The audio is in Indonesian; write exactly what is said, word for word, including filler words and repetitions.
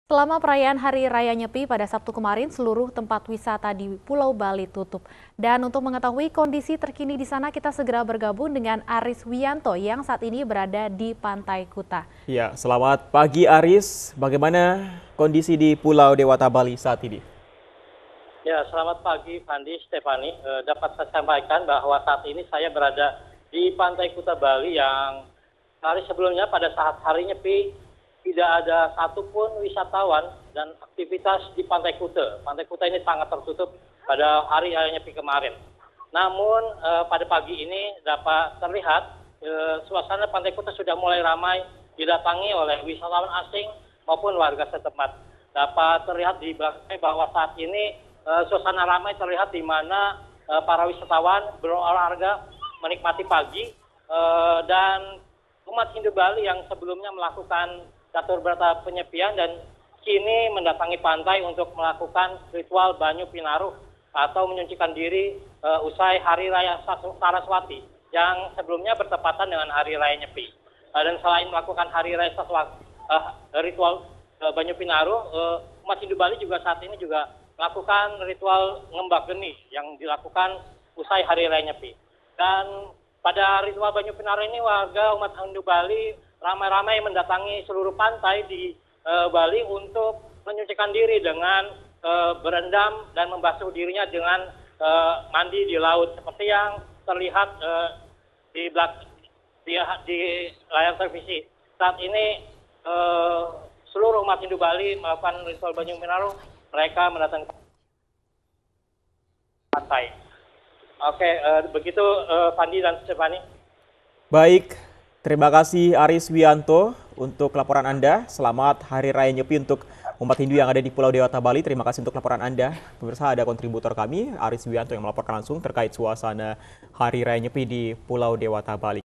Selama perayaan Hari Raya Nyepi pada Sabtu kemarin, seluruh tempat wisata di Pulau Bali tutup. Dan untuk mengetahui kondisi terkini di sana, kita segera bergabung dengan Aris Wianto yang saat ini berada di Pantai Kuta. Ya, selamat pagi Aris. Bagaimana kondisi di Pulau Dewata Bali saat ini? Ya, selamat pagi Fandi, Stefani. E, dapat saya sampaikan bahwa saat ini saya berada di Pantai Kuta Bali yang hari sebelumnya pada saat hari Nyepi tidak ada satupun wisatawan dan aktivitas di Pantai Kuta. Pantai Kuta ini sangat tertutup pada hari Raya Nyepi kemarin. Namun e, pada pagi ini dapat terlihat e, suasana Pantai Kuta sudah mulai ramai didatangi oleh wisatawan asing maupun warga setempat. Dapat terlihat di belakang bahwa saat ini e, suasana ramai terlihat di mana e, para wisatawan berolahraga menikmati pagi e, dan umat Hindu Bali yang sebelumnya melakukan catur berata penyepian dan kini mendatangi pantai untuk melakukan ritual Banyu Pinaruh atau menyucikan diri uh, usai Hari Raya Saraswati yang sebelumnya bertepatan dengan Hari Raya Nyepi. Uh, dan selain melakukan Hari Raya Saraswati, uh, ritual uh, Banyu Pinaruh, uh, umat Hindu Bali juga saat ini juga melakukan ritual ngembak geni yang dilakukan usai Hari Raya Nyepi. Dan pada ritual Banyu Pinaruh ini warga umat Hindu Bali ramai-ramai mendatangi seluruh pantai di e, Bali untuk menyucikan diri dengan e, berendam dan membasuh dirinya dengan e, mandi di laut seperti yang terlihat e, di, belak di di layar televisi. Saat ini e, seluruh umat Hindu Bali melakukan ritual Banyu Pinaruh, mereka mendatangi pantai. Oke, e, begitu e, Fandi dan Stefani. Baik. Terima kasih Aris Wianto untuk laporan Anda. Selamat Hari Raya Nyepi untuk umat Hindu yang ada di Pulau Dewata Bali. Terima kasih untuk laporan Anda. Pemirsa, ada kontributor kami, Aris Wianto, yang melaporkan langsung terkait suasana Hari Raya Nyepi di Pulau Dewata Bali.